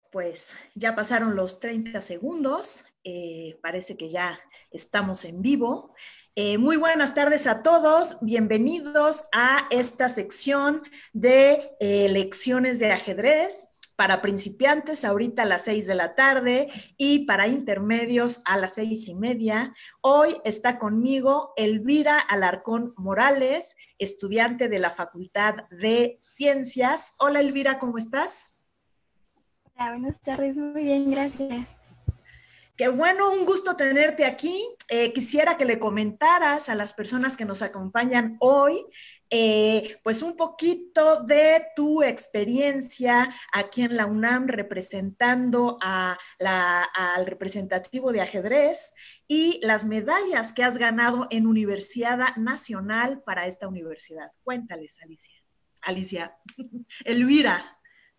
Pues ya pasaron los 30 segundos, parece que ya estamos en vivo. Muy buenas tardes a todos, bienvenidos a esta sección de lecciones de ajedrez para principiantes, ahorita a las 6 de la tarde, y para intermedios a las 6:30. Hoy está conmigo Elvira Alarcón Morales, estudiante de la Facultad de Ciencias. Hola Elvira, ¿cómo estás? Hola, buenas tardes, muy bien, gracias. Qué bueno, un gusto tenerte aquí. Quisiera que le comentaras a las personas que nos acompañan hoy, pues un poquito de tu experiencia aquí en la UNAM representando al representativo de ajedrez y las medallas que has ganado en Universidad Nacional para esta universidad. Cuéntales, Alicia, Elvira.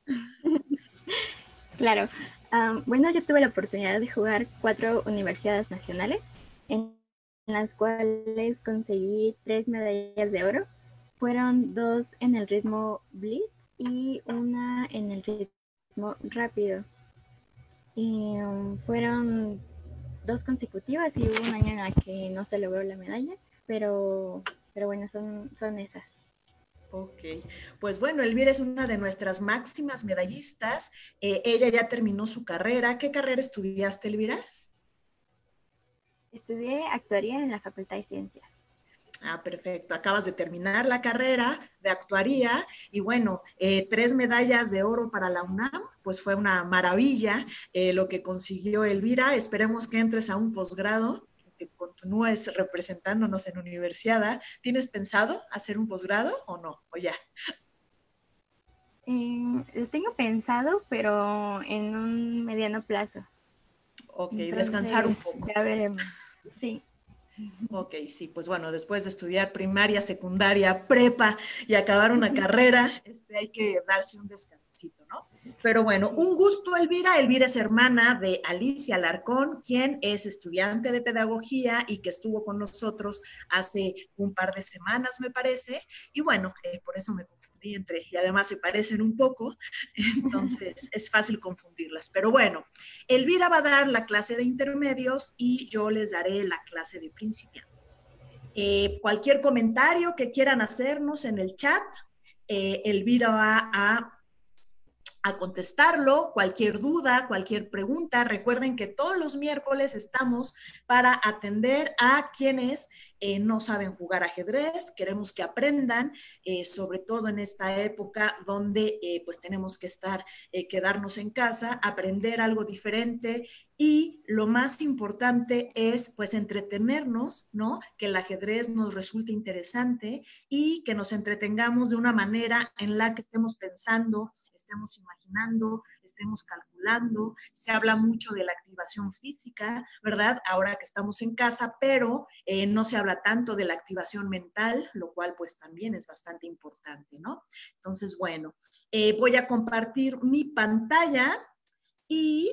Claro, bueno, yo tuve la oportunidad de jugar 4 universidades nacionales, en las cuales conseguí 3 medallas de oro. Fueron 2 en el ritmo blitz y una en el ritmo rápido. Y fueron 2 consecutivas y hubo un año en la que no se logró la medalla, pero bueno, son esas. Ok, pues bueno, Elvira es una de nuestras máximas medallistas. Ella ya terminó su carrera. ¿Qué carrera estudiaste, Elvira? Estudié actuaría en la Facultad de Ciencias. Ah, perfecto. Acabas de terminar la carrera de actuaría y bueno, 3 medallas de oro para la UNAM, pues fue una maravilla lo que consiguió Elvira. Esperemos que entres a un posgrado, que continúes representándonos en universidad. ¿Tienes pensado hacer un posgrado o no? ¿O ya? Lo tengo pensado, pero en un mediano plazo. Ok, descansar Entonces, un poco. ya veremos. Sí. Ok, sí, pues bueno, después de estudiar primaria, secundaria, prepa y acabar una carrera, hay que darse un descansito, ¿no? Pero bueno, Sí. un gusto, Elvira. Elvira es hermana de Alicia Alarcón, quien es estudiante de pedagogía y que estuvo con nosotros hace un par de semanas, me parece. Y bueno, por eso me confundí y además se parecen un poco, entonces es fácil confundirlas. Pero bueno, Elvira va a dar la clase de intermedios y yo les daré la clase de principiantes. Cualquier comentario que quieran hacernos en el chat, Elvira va a contestarlo, cualquier duda, cualquier pregunta. Recuerden que todos los miércoles estamos para atender a quienes no saben jugar ajedrez, queremos que aprendan, sobre todo en esta época donde pues tenemos que quedarnos en casa, aprender algo diferente y lo más importante es pues entretenernos, ¿no? Que el ajedrez nos resulte interesante y que nos entretengamos de una manera en la que estemos pensando, estemos imaginando, estemos calculando. Se habla mucho de la activación física, ¿verdad? Ahora que estamos en casa, pero no se habla tanto de la activación mental, lo cual pues también es bastante importante, ¿no? Entonces, bueno, voy a compartir mi pantalla y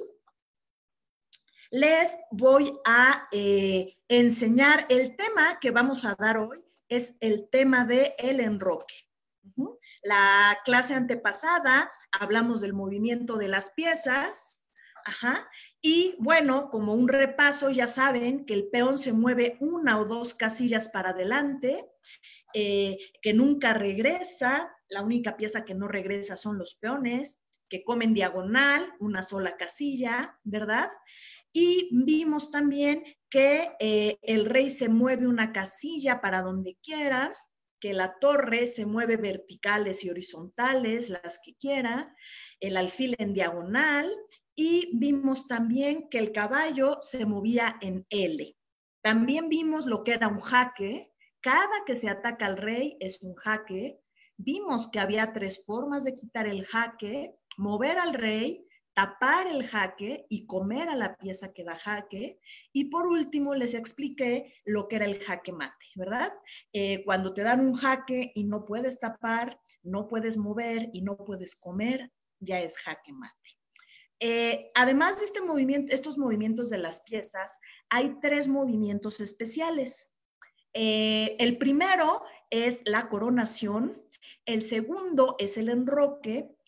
les voy a enseñar el tema que vamos a dar hoy, es el tema del enroque. La clase antepasada hablamos del movimiento de las piezas, y bueno, como un repaso, ya saben que el peón se mueve 1 o 2 casillas para adelante, que nunca regresa, la única pieza que no regresa son los peones, que comen diagonal, una sola casilla, ¿verdad? Y vimos también que el rey se mueve una casilla para donde quiera, que la torre se mueve verticales y horizontales, las que quiera, el alfil en diagonal, y vimos también que el caballo se movía en L. También vimos lo que era un jaque. Cada que se ataca al rey es un jaque. Vimos que había 3 formas de quitar el jaque: mover al rey, tapar el jaque y comer a la pieza que da jaque. Y por último les expliqué lo que era el jaque mate, ¿verdad? Cuando te dan un jaque y no puedes tapar, no puedes mover y no puedes comer, ya es jaque mate. Además de estos movimientos de las piezas, hay 3 movimientos especiales. El primero es la coronación, el segundo es el enroque,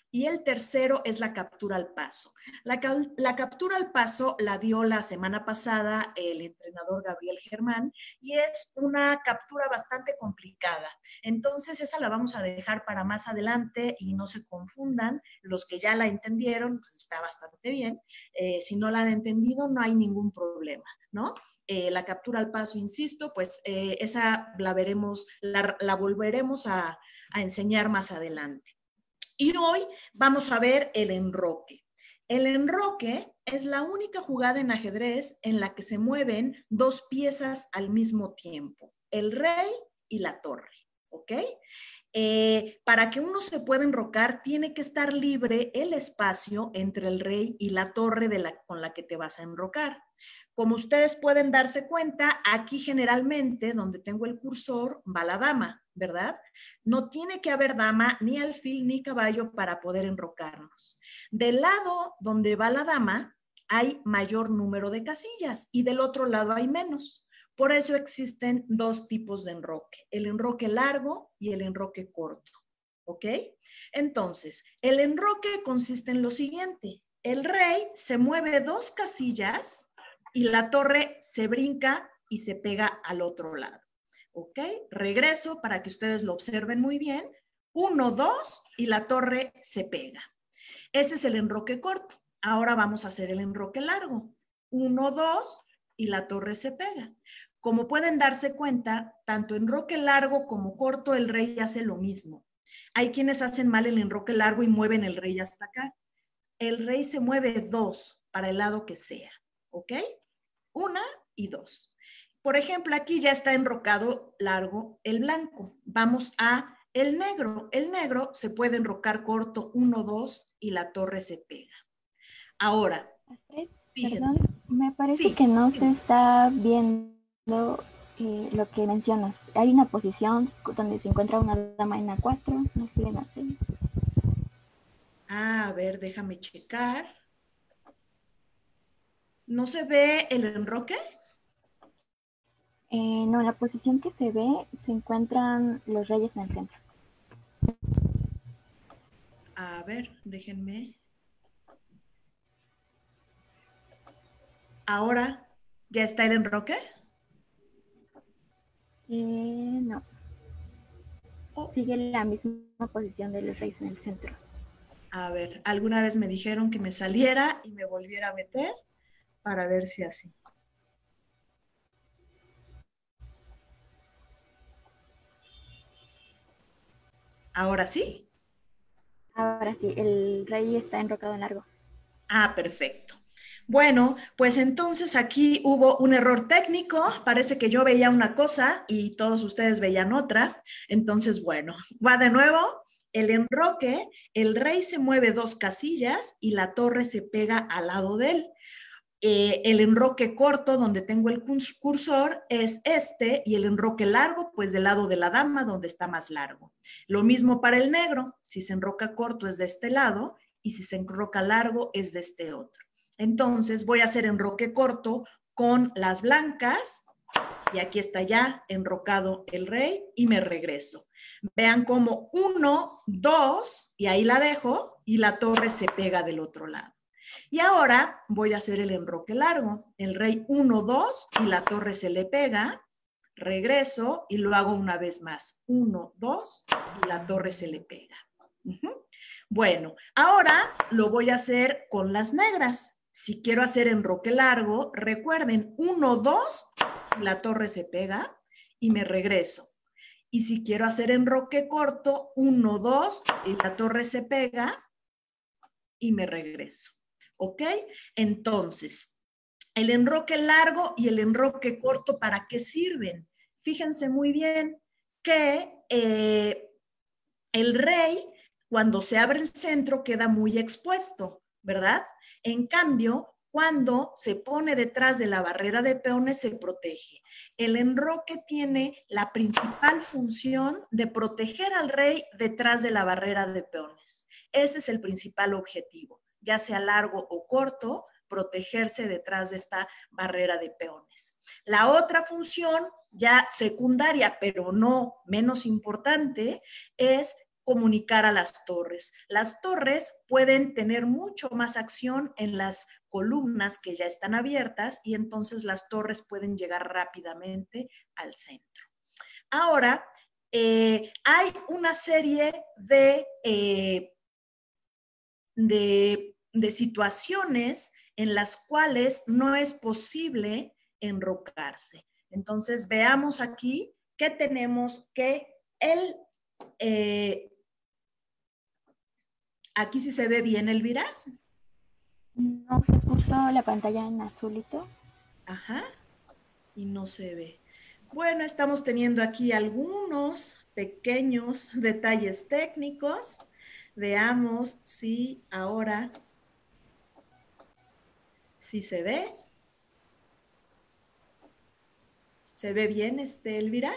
Y el tercero es la captura al paso. La captura al paso la dio la semana pasada el entrenador Gabriel Germán y es una captura bastante complicada. Entonces esa la vamos a dejar para más adelante y no se confundan. Los que ya la entendieron, pues está bastante bien. Si no la han entendido, no hay ningún problema, ¿no? La captura al paso, insisto, pues esa la veremos, la volveremos a enseñar más adelante. Y hoy vamos a ver el enroque. El enroque es la única jugada en ajedrez en la que se mueven dos piezas al mismo tiempo, el rey y la torre, ¿ok? Para que uno se pueda enrocar, tiene que estar libre el espacio entre el rey y la torre con la que te vas a enrocar. Como ustedes pueden darse cuenta, aquí generalmente, donde tengo el cursor, va la dama, ¿verdad? No tiene que haber dama, ni alfil, ni caballo para poder enrocarnos. Del lado donde va la dama, hay mayor número de casillas y del otro lado hay menos. Por eso existen dos tipos de enroque, el enroque largo y el enroque corto, ¿ok? Entonces, el enroque consiste en lo siguiente. El rey se mueve dos casillas y la torre se brinca y se pega al otro lado. ¿Ok? Regreso para que ustedes lo observen muy bien. 1, 2 y la torre se pega. Ese es el enroque corto. Ahora vamos a hacer el enroque largo. 1, 2 y la torre se pega. Como pueden darse cuenta, tanto enroque largo como corto, el rey hace lo mismo. Hay quienes hacen mal el enroque largo y mueven el rey hasta acá. El rey se mueve 2 para el lado que sea. ¿Ok? 1 y 2. Por ejemplo, aquí ya está enrocado largo el blanco. Vamos a el negro. El negro se puede enrocar corto 1, 2 y la torre se pega. Ahora, Astrid, fíjense. perdón, me parece Sí, que no sí. se está viendo lo que mencionas. Hay una posición donde se encuentra una dama en A4, no sé bien hacer. A ver, déjame checar. ¿No se ve el enroque? No, la posición que se ve se encuentran los reyes en el centro. A ver, déjenme. Ahora, ¿ya está el enroque? No. Oh. Sigue la misma posición de los reyes en el centro. A ver, alguna vez me dijeron que me saliera y me volviera a meter para ver si así. ¿Ahora sí? Ahora sí, el rey está enrocado en largo. Ah, perfecto. Bueno, pues entonces aquí hubo un error técnico. Parece que yo veía una cosa y todos ustedes veían otra. Entonces, bueno, va de nuevo. El enroque, el rey se mueve dos casillas y la torre se pega al lado de él. El enroque corto, donde tengo el cursor, es este, y el enroque largo, pues del lado de la dama, donde está más largo. Lo mismo para el negro, si se enroca corto es de este lado, y si se enroca largo es de este otro. Entonces voy a hacer enroque corto con las blancas, y aquí está ya enrocado el rey, y me regreso. Vean como 1, 2, y ahí la dejo, y la torre se pega del otro lado. Y ahora voy a hacer el enroque largo. El rey 1, 2 y la torre se le pega. Regreso y lo hago una vez más. 1, 2 y la torre se le pega. Bueno, ahora lo voy a hacer con las negras. Si quiero hacer enroque largo, recuerden, 1, 2, la torre se pega y me regreso. Y si quiero hacer enroque corto, 1, 2 y la torre se pega y me regreso. ¿Ok? Entonces, el enroque largo y el enroque corto, ¿para qué sirven? Fíjense muy bien que el rey, cuando se abre el centro, queda muy expuesto, ¿verdad? En cambio, cuando se pone detrás de la barrera de peones, se protege. El enroque tiene la principal función de proteger al rey detrás de la barrera de peones. Ese es el principal objetivo, ya sea largo o corto, protegerse detrás de esta barrera de peones. La otra función, ya secundaria, pero no menos importante, es comunicar a las torres. Las torres pueden tener mucho más acción en las columnas que ya están abiertas y entonces las torres pueden llegar rápidamente al centro. Ahora, hay una serie de situaciones en las cuales no es posible enrocarse. Entonces, veamos aquí que tenemos que aquí sí se ve bien, Elvira. No se puso la pantalla en azulito. Ajá, y no se ve. Bueno, estamos teniendo aquí algunos pequeños detalles técnicos. Veamos si ahora sí se ve. ¿Se ve bien, Elvira?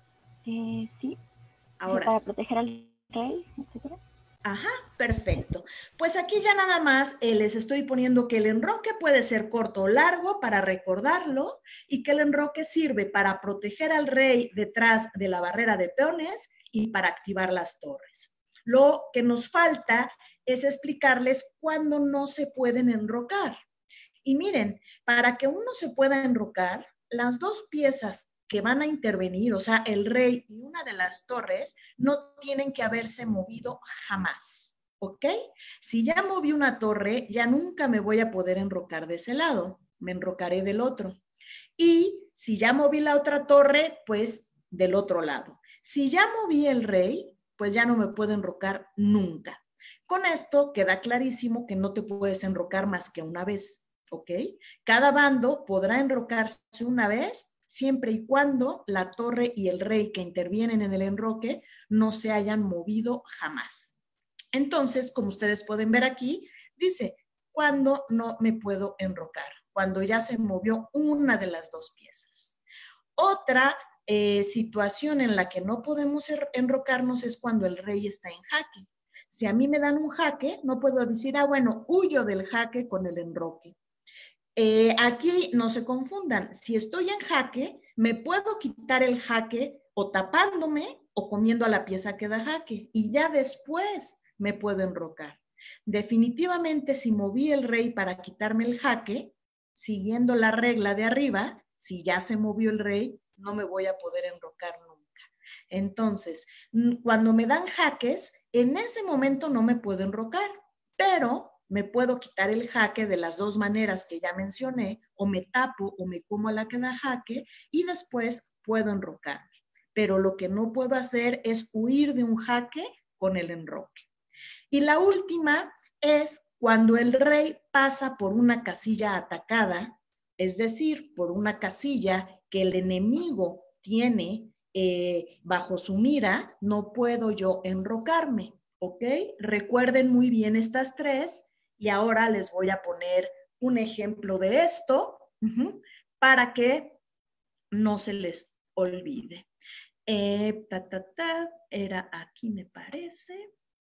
Sí. Ahora Para sí. proteger al rey, etc. Ajá, perfecto. Pues aquí ya nada más les estoy poniendo que el enroque puede ser corto o largo para recordarlo y que el enroque sirve para proteger al rey detrás de la barrera de peones y para activar las torres. Lo que nos falta es explicarles cuándo no se pueden enrocar. Y miren, para que uno se pueda enrocar, las dos piezas que van a intervenir, o sea, el rey y una de las torres, no tienen que haberse movido jamás, ¿ok? Si ya moví una torre, ya nunca me voy a poder enrocar de ese lado, me enrocaré del otro. Y si ya moví la otra torre, pues del otro lado. Si ya moví el rey, pues ya no me puedo enrocar nunca. Con esto queda clarísimo que no te puedes enrocar más que una vez, ¿ok? Cada bando podrá enrocarse una vez siempre y cuando la torre y el rey que intervienen en el enroque no se hayan movido jamás. Entonces, como ustedes pueden ver aquí, dice, ¿cuándo no me puedo enrocar? Cuando ya se movió una de las dos piezas. Otra situación en la que no podemos enrocarnos es cuando el rey está en jaque. Si a mí me dan un jaque, no puedo decir, bueno, huyo del jaque con el enroque. Aquí no se confundan, si estoy en jaque, me puedo quitar el jaque o tapándome o comiendo a la pieza que da jaque y ya después me puedo enrocar. Definitivamente, si moví el rey para quitarme el jaque, siguiendo la regla de arriba, si ya se movió el rey, no me voy a poder enrocar nunca. Entonces, cuando me dan jaques, en ese momento no me puedo enrocar, pero me puedo quitar el jaque de las dos maneras que ya mencioné, o me tapo o me como a la que da jaque y después puedo enrocarme. Pero lo que no puedo hacer es huir de un jaque con el enroque. Y la última es cuando el rey pasa por una casilla atacada, es decir, por una casilla que el enemigo tiene bajo su mira, no puedo yo enrocarme, ¿ok? Recuerden muy bien estas tres. Y ahora les voy a poner un ejemplo de esto para que no se les olvide. Era aquí, me parece.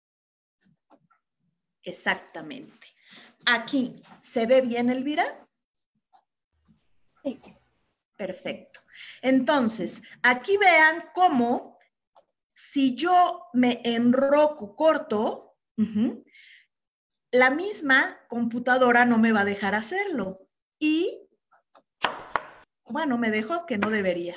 Exactamente. Aquí, ¿se ve bien, Elvira? Sí. Perfecto. Entonces, aquí vean cómo si yo me enroco corto, la misma computadora no me va a dejar hacerlo. Y, bueno, me dejó que no debería.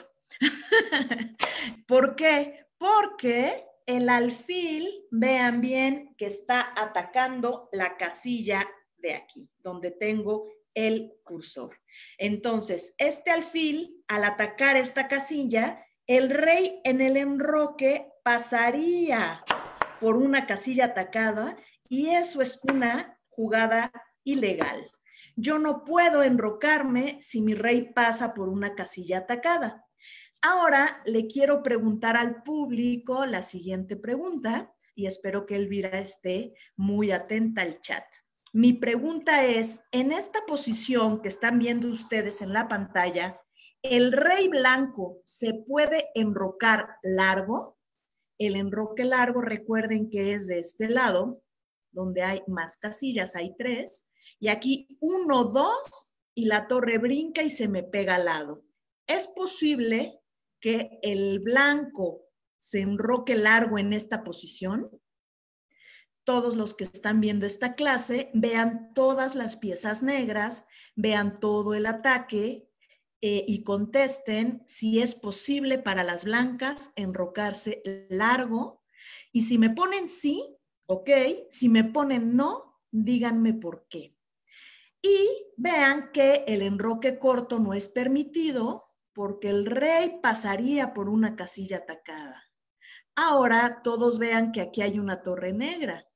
¿Por qué? Porque el alfil, vean bien que está atacando la casilla de aquí, donde tengo el cursor. Entonces, este alfil, al atacar esta casilla, el rey en el enroque pasaría por una casilla atacada y eso es una jugada ilegal. Yo no puedo enrocarme si mi rey pasa por una casilla atacada. Ahora le quiero preguntar al público la siguiente pregunta y espero que Elvira esté muy atenta al chat. Mi pregunta es, en esta posición que están viendo ustedes en la pantalla, ¿el rey blanco se puede enrocar largo? El enroque largo, recuerden que es de este lado, donde hay más casillas, hay 3, y aquí 1, 2, y la torre brinca y se me pega al lado. Es posible que el blanco se enroque largo en esta posición. Todos los que están viendo esta clase, vean todas las piezas negras, vean todo el ataque y contesten si es posible para las blancas enrocarse largo. Y si me ponen sí, ok. Si me ponen no, díganme por qué. Y vean que el enroque corto no es permitido porque el rey pasaría por una casilla atacada. Ahora todos vean que aquí hay una torre negra.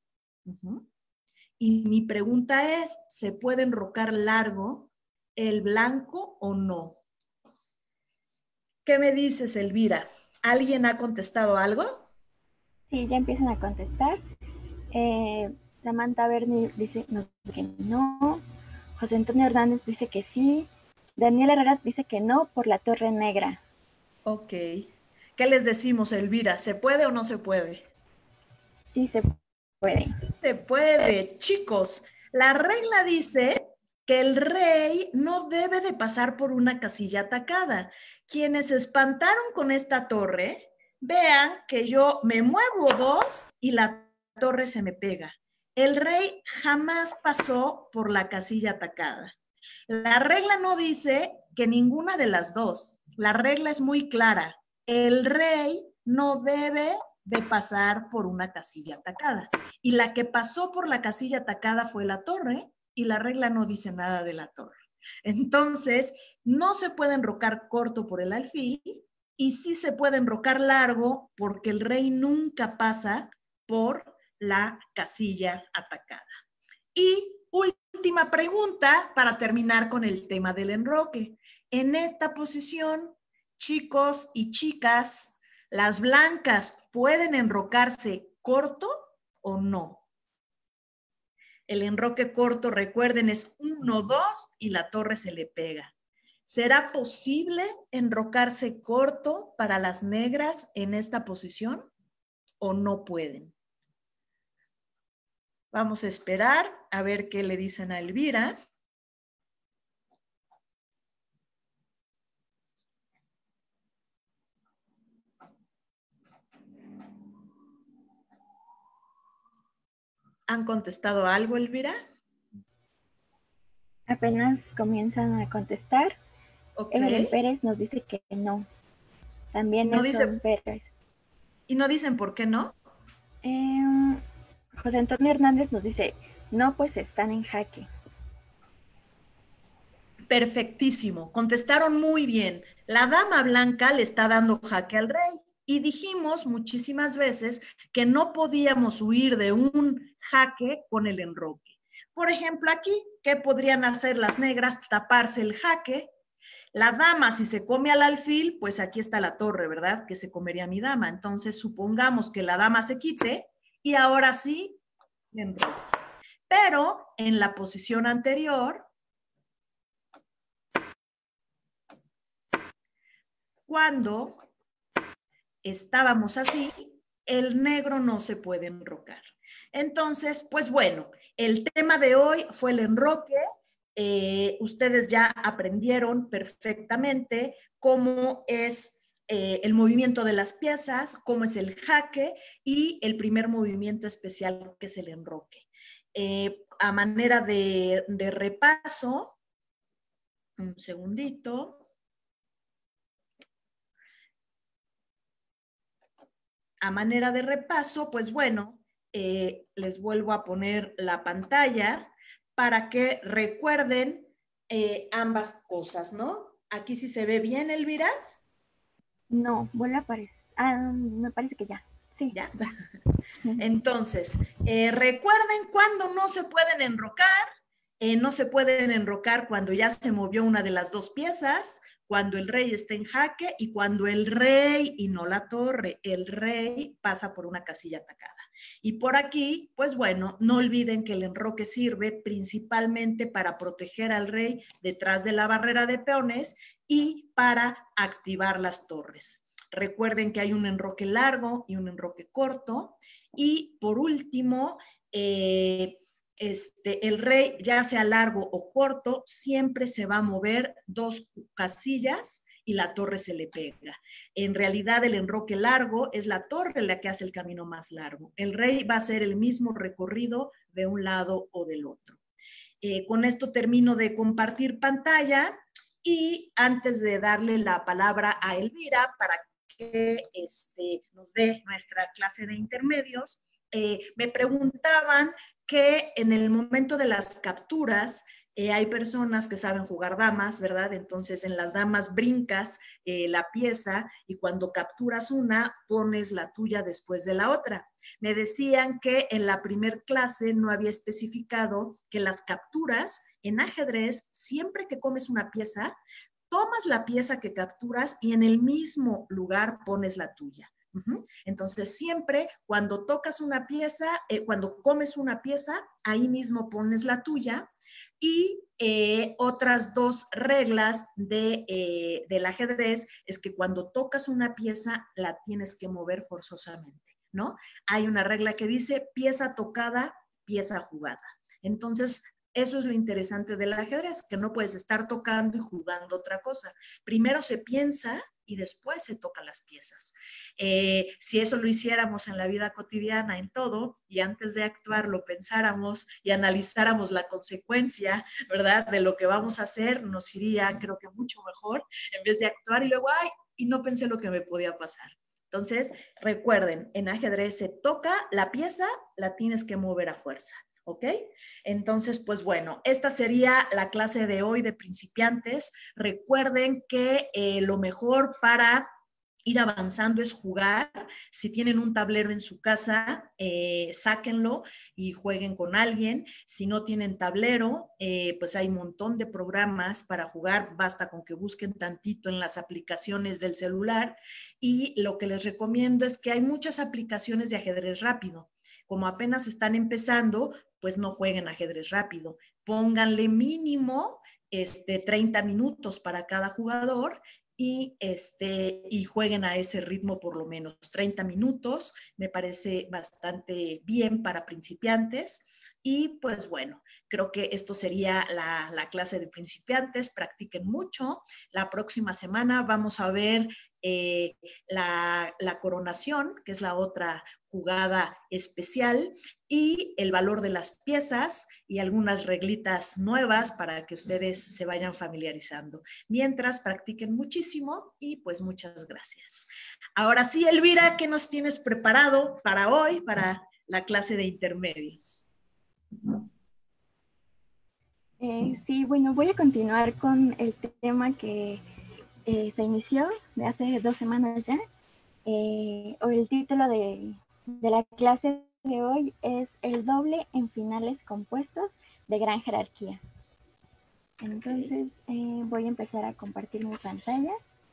Y mi pregunta es, ¿se puede enrocar largo el blanco o no? ¿Qué me dices, Elvira? ¿Alguien ha contestado algo? Sí, ya empiezan a contestar. Samantha Berni dice que no. José Antonio Hernández dice que sí. Daniel Herrera dice que no por la torre negra. Ok. ¿Qué les decimos, Elvira? ¿Se puede o no se puede? Sí se puede. Sí se puede, chicos. La regla dice que el rey no debe de pasar por una casilla atacada. Quienes se espantaron con esta torre, vean que yo me muevo 2 y la torre se me pega. El rey jamás pasó por la casilla atacada. La regla no dice que ninguna de las dos. La regla es muy clara. El rey no debe de pasar por una casilla atacada. Y la que pasó por la casilla atacada fue la torre y la regla no dice nada de la torre. Entonces, no se puede enrocar corto por el alfil y sí se puede enrocar largo porque el rey nunca pasa por la casilla atacada. Y última pregunta para terminar con el tema del enroque. En esta posición, chicos y chicas, ¿las blancas pueden enrocarse corto o no? El enroque corto, recuerden, es 1, 2 y la torre se le pega. ¿Será posible enrocarse corto para las negras en esta posición o no pueden? Vamos a esperar a ver qué le dicen a Elvira. ¿Han contestado algo, Elvira? Apenas comienzan a contestar. Okay. Evelyn Pérez nos dice que no. También no Nelson Pérez. ¿Y no dicen por qué no? José Antonio Hernández nos dice, no, pues están en jaque. Perfectísimo, contestaron muy bien. La dama blanca le está dando jaque al rey y dijimos muchísimas veces que no podíamos huir de un jaque con el enroque. Por ejemplo, aquí, ¿qué podrían hacer las negras? Taparse el jaque. La dama, si se come al alfil, pues aquí está la torre, ¿verdad? Que se comería mi dama. Entonces, supongamos que la dama se quite y ahora sí, enroque. Pero en la posición anterior, cuando estábamos así, el negro no se puede enrocar. Entonces, pues bueno, el tema de hoy fue el enroque. Ustedes ya aprendieron perfectamente cómo es el movimiento de las piezas, cómo es el jaque y el primer movimiento especial que es el enroque. A manera de repaso, un segundito. A manera de repaso, pues bueno, les vuelvo a poner la pantalla para que recuerden ambas cosas, ¿no? Aquí sí se ve bien, Elvira. No, vuelve a aparecer. Me parece que ya. Sí. Ya. Entonces, recuerden cuando no se pueden enrocar. No se pueden enrocar cuando ya se movió una de las dos piezas, cuando el rey está en jaque y cuando el rey, y no la torre, el rey pasa por una casilla atacada. Y por aquí, pues bueno, no olviden que el enroque sirve principalmente para proteger al rey detrás de la barrera de peones y para activar las torres. Recuerden que hay un enroque largo y un enroque corto. Y por último, el rey, ya sea largo o corto, siempre se va a mover 2 casillas y la torre se le pega. En realidad el enroque largo es la torre la que hace el camino más largo. El rey va a hacer el mismo recorrido de un lado o del otro. Con esto termino de compartir pantalla y antes de darle la palabra a Elvira para que nos dé nuestra clase de intermedios, me preguntaban que en el momento de las capturas hay personas que saben jugar damas, ¿verdad? Entonces en las damas brincas la pieza y cuando capturas una, pones la tuya después de la otra. Me decían que en la primer clase no había especificado que las capturas en ajedrez, siempre que comes una pieza, tomas la pieza que capturas y en el mismo lugar pones la tuya. Entonces, siempre cuando tocas una pieza, cuando comes una pieza, ahí mismo pones la tuya. Y otras dos reglas del ajedrez es que cuando tocas una pieza, la tienes que mover forzosamente, ¿no? Hay una regla que dice pieza tocada, pieza jugada. Entonces, eso es lo interesante del ajedrez, que no puedes estar tocando y jugando otra cosa. Primero se piensa y después se tocan las piezas. Si eso lo hiciéramos en la vida cotidiana, en todo, y antes de actuar lo pensáramos y analizáramos la consecuencia, ¿verdad? De lo que vamos a hacer, nos iría, creo que mucho mejor, en vez de actuar y luego, ay, y no pensé lo que me podía pasar. Entonces, recuerden, en ajedrez se toca la pieza, la tienes que mover a fuerza. ¿Ok? Entonces, pues bueno, esta sería la clase de hoy de principiantes. Recuerden que lo mejor para ir avanzando es jugar. Si tienen un tablero en su casa, sáquenlo y jueguen con alguien. Si no tienen tablero, pues hay un montón de programas para jugar. Basta con que busquen tantito en las aplicaciones del celular. Y lo que les recomiendo es que hay muchas aplicaciones de ajedrez rápido. Como apenas están empezando, pues no jueguen ajedrez rápido. Pónganle mínimo 30 minutos para cada jugador y jueguen a ese ritmo por lo menos 30 minutos. Me parece bastante bien para principiantes. Y pues bueno, creo que esto sería la clase de principiantes. Practiquen mucho. La próxima semana vamos a ver la coronación, que es la otra jugada especial, y el valor de las piezas y algunas reglitas nuevas para que ustedes se vayan familiarizando. Mientras, practiquen muchísimo y pues muchas gracias. Ahora sí, Elvira, ¿qué nos tienes preparado para hoy, para la clase de intermedios? Sí, bueno, voy a continuar con el tema que se inició de hace 2 semanas ya. O el título de la clase de hoy es el doble en finales compuestos de gran jerarquía. Entonces voy a empezar a compartir mi pantalla.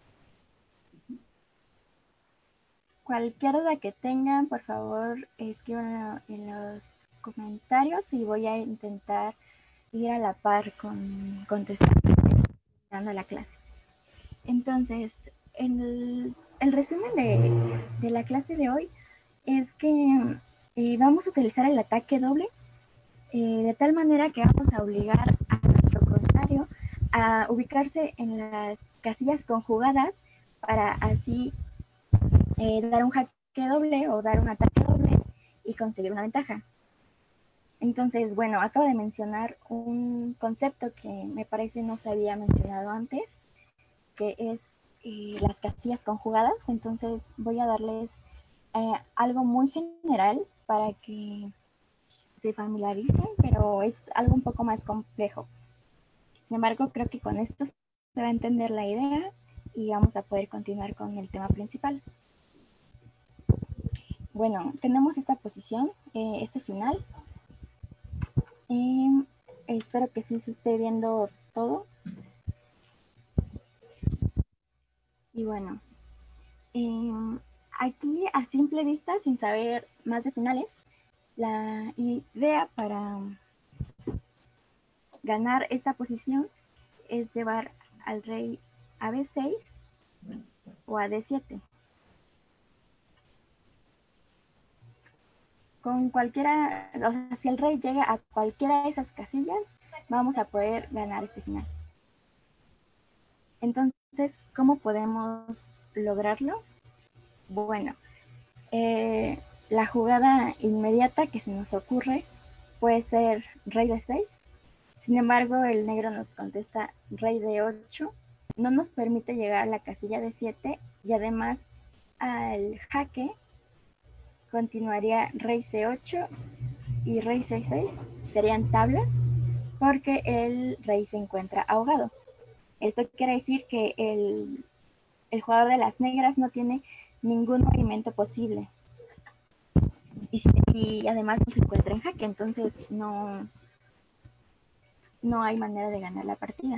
Cualquier duda que tengan, por favor, escriban en los comentarios y voy a intentar ir a la par con contestando la clase. Entonces, el resumen de la clase de hoy es que vamos a utilizar el ataque doble de tal manera que vamos a obligar a nuestro contrario a ubicarse en las casillas conjugadas para así dar un jaque doble o dar un ataque doble y conseguir una ventaja. Entonces, bueno, acabo de mencionar un concepto que me parece no se había mencionado antes, que es las casillas conjugadas. Entonces voy a darles algo muy general para que se familiaricen, pero es algo un poco más complejo. Sin embargo, creo que con esto se va a entender la idea y vamos a poder continuar con el tema principal. Bueno, tenemos esta posición, este final. Espero que sí se esté viendo todo. Y bueno, aquí a simple vista, sin saber más de finales, la idea para ganar esta posición es llevar al rey a B6 o a D7. Con cualquiera, o sea, si el rey llega a cualquiera de esas casillas, vamos a poder ganar este final. Entonces, ¿cómo podemos lograrlo? Bueno, la jugada inmediata que se nos ocurre puede ser rey de 6. Sin embargo, el negro nos contesta rey de 8. No nos permite llegar a la casilla de 7 y además al jaque continuaría rey C8 y rey C6. Serían tablas porque el rey se encuentra ahogado. Esto quiere decir que el jugador de las negras no tiene ningún movimiento posible. Y además no se encuentra en jaque, entonces no hay manera de ganar la partida.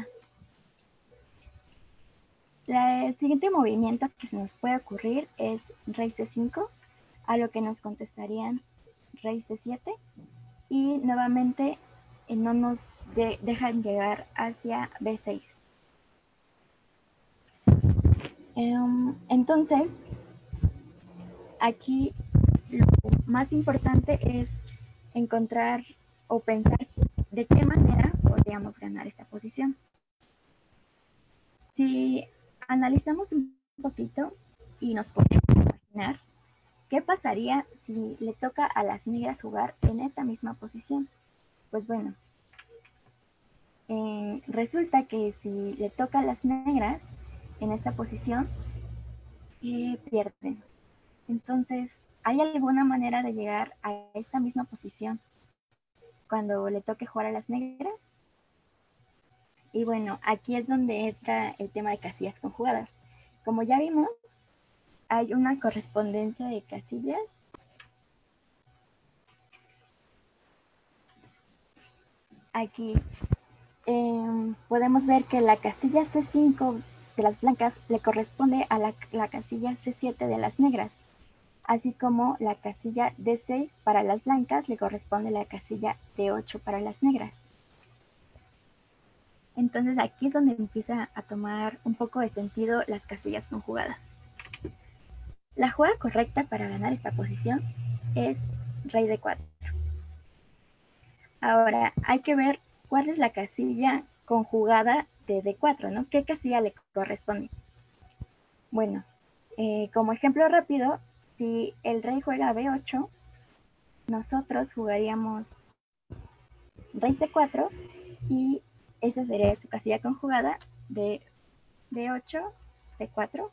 El siguiente movimiento que se nos puede ocurrir es rey C5, a lo que nos contestarían rey C7 y nuevamente no nos dejan llegar hacia B6. Entonces, aquí lo más importante es encontrar o pensar de qué manera podríamos ganar esta posición. Si analizamos un poquito y nos podemos imaginar qué pasaría si le toca a las negras jugar en esta misma posición. Pues bueno, resulta que si le toca a las negras en esta posición, pierden. Entonces, ¿hay alguna manera de llegar a esta misma posición cuando le toque jugar a las negras? Y bueno, aquí es donde entra el tema de casillas conjugadas. Como ya vimos, hay una correspondencia de casillas. Aquí podemos ver que la casilla C5 de las blancas le corresponde a la casilla C7 de las negras, así como la casilla D6 para las blancas le corresponde a la casilla D8 para las negras. Entonces aquí es donde empieza a tomar un poco de sentido las casillas conjugadas. La jugada correcta para ganar esta posición es rey de 4. Ahora hay que ver cuál es la casilla conjugada de D4, ¿no? ¿Qué casilla le corresponde? Bueno, como ejemplo rápido, si el rey juega B8, nosotros jugaríamos rey C4 y esa sería su casilla conjugada de D8, C4.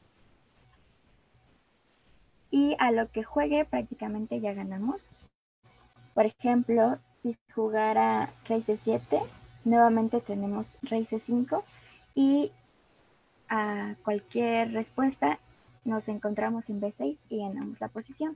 Y a lo que juegue prácticamente ya ganamos. Por ejemplo, si jugara rey C7, nuevamente tenemos rey C5 y a cualquier respuesta nos encontramos en B6 y ganamos la posición.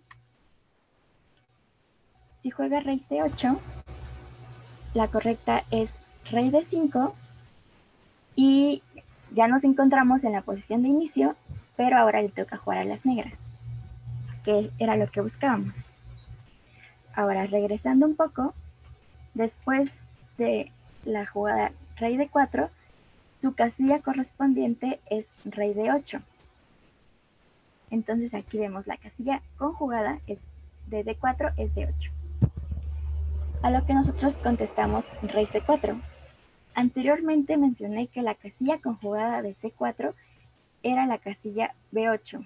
Si juega rey C8, la correcta es rey D5 y ya nos encontramos en la posición de inicio, pero ahora le toca jugar a las negras, que era lo que buscábamos. Ahora, regresando un poco, después de la jugada rey D4, su casilla correspondiente es rey D8. Entonces aquí vemos la casilla conjugada es de D4 es D8. A lo que nosotros contestamos rey C4. Anteriormente mencioné que la casilla conjugada de C4 era la casilla B8.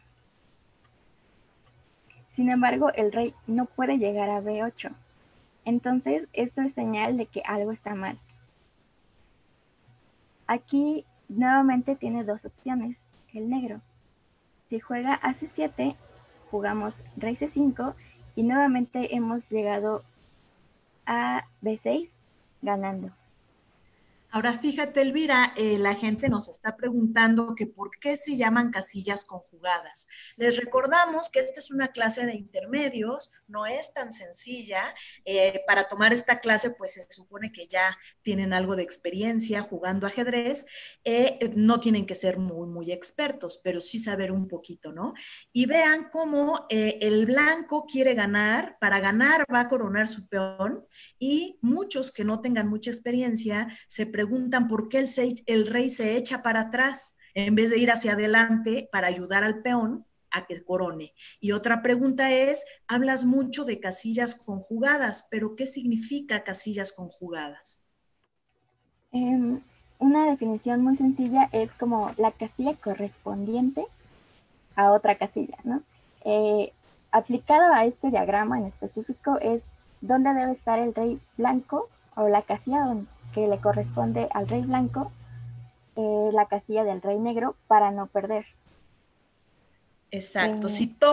Sin embargo, el rey no puede llegar a B8. Entonces, esto es señal de que algo está mal. Aquí nuevamente tiene dos opciones, el negro. Si juega a C7, jugamos rey C5 y nuevamente hemos llegado a B6 ganando. Ahora fíjate, Elvira, la gente nos está preguntando que por qué se llaman casillas conjugadas. Les recordamos que esta es una clase de intermedios, no es tan sencilla. Para tomar esta clase, pues se supone que ya tienen algo de experiencia jugando ajedrez. No tienen que ser muy, muy expertos, pero sí saber un poquito, ¿no? Y vean cómo el blanco quiere ganar, para ganar va a coronar su peón y muchos que no tengan mucha experiencia se preguntan por qué el rey se echa para atrás en vez de ir hacia adelante para ayudar al peón a que corone. Y otra pregunta es, hablas mucho de casillas conjugadas, pero ¿qué significa casillas conjugadas? Una definición muy sencilla es como la casilla correspondiente a otra casilla, ¿no? Aplicado a este diagrama en específico es dónde debe estar el rey blanco o la casilla que le corresponde al rey blanco, la casilla del rey negro para no perder. Exacto.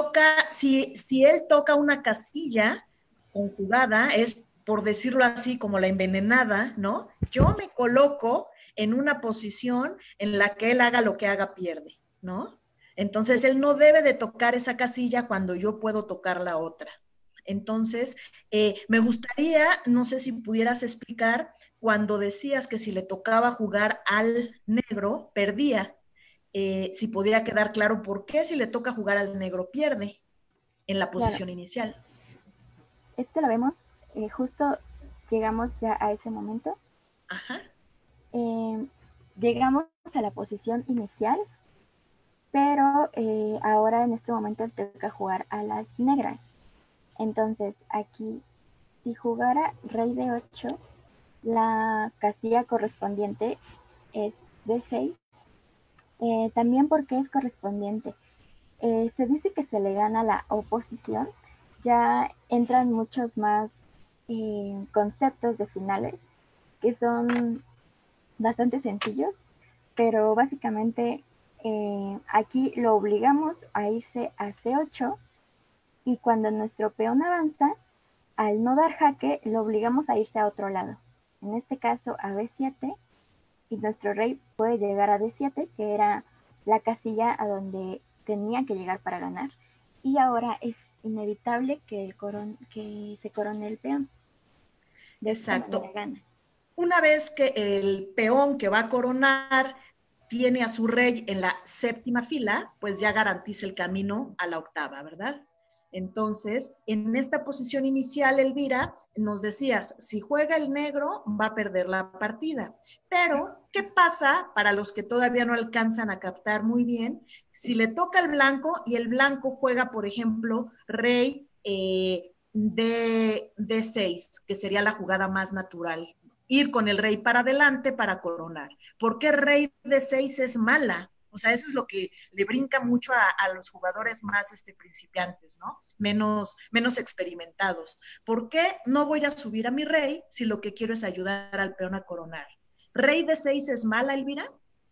Si él toca una casilla conjugada, es por decirlo así como la envenenada, ¿no? Yo me coloco en una posición en la que él haga lo que haga, pierde, ¿no? Entonces, él no debe de tocar esa casilla cuando yo puedo tocar la otra. Entonces, me gustaría, no sé si pudieras explicar, cuando decías que si le tocaba jugar al negro, perdía. Si podía quedar claro por qué si le toca jugar al negro pierde en la posición Claro, inicial. lo vemos, justo llegamos ya a ese momento. Ajá. Llegamos a la posición inicial, pero ahora en este momento toca jugar a las negras. Entonces aquí, si jugara rey de 8, la casilla correspondiente es D6. También porque es correspondiente. Se dice que se le gana la oposición. Ya entran muchos más conceptos de finales que son bastante sencillos, pero básicamente aquí lo obligamos a irse a C8 y cuando nuestro peón avanza, al no dar jaque, lo obligamos a irse a otro lado. En este caso a B7 y nuestro rey puede llegar a D7, que era la casilla a donde tenía que llegar para ganar. Y ahora es inevitable que se corone el peón. De esta manera Exacto. gana. Una vez que el peón que va a coronar tiene a su rey en la séptima fila, pues ya garantiza el camino a la octava, ¿verdad? Entonces, en esta posición inicial, Elvira, nos decías, si juega el negro, va a perder la partida. Pero, ¿qué pasa para los que todavía no alcanzan a captar muy bien? Si le toca al blanco y el blanco juega, por ejemplo, rey de 6, que sería la jugada más natural, ir con el rey para adelante para coronar. ¿Por qué rey de 6 es mala? O sea, eso es lo que le brinca mucho a los jugadores más principiantes, ¿no? Menos experimentados. ¿Por qué no voy a subir a mi rey si lo que quiero es ayudar al peón a coronar? ¿Rey de 6 es mala, Elvira?